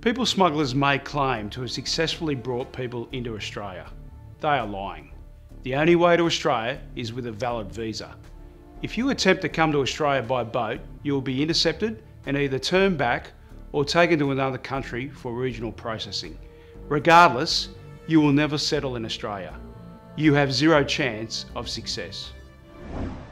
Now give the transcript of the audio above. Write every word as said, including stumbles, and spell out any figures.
People smugglers may claim to have successfully brought people into Australia. They are lying. The only way to Australia is with a valid visa. If you attempt to come to Australia by boat, you will be intercepted and either turned back or taken to another country for regional processing. Regardless, you will never settle in Australia. You have zero chance of success.